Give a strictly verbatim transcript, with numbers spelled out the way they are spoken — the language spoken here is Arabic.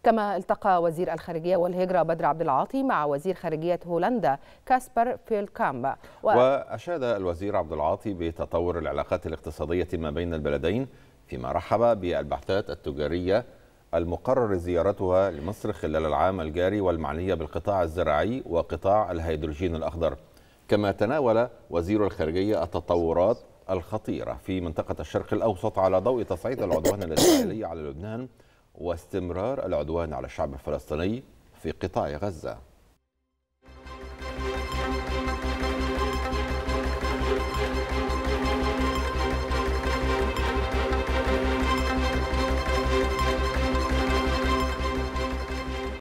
كما التقى وزير الخارجية والهجرة بدر عبد العاطي مع وزير خارجية هولندا كاسبر فيلكامب. و... وأشاد الوزير عبد العاطي بتطور العلاقات الاقتصادية ما بين البلدين، فيما رحب بالبحثات التجارية المقرر زيارتها لمصر خلال العام الجاري والمعنية بالقطاع الزراعي وقطاع الهيدروجين الأخضر. كما تناول وزير الخارجية التطورات الخطيرة في منطقة الشرق الأوسط على ضوء تصعيد العدوان الإسرائيلي على لبنان واستمرار العدوان على الشعب الفلسطيني في قطاع غزة.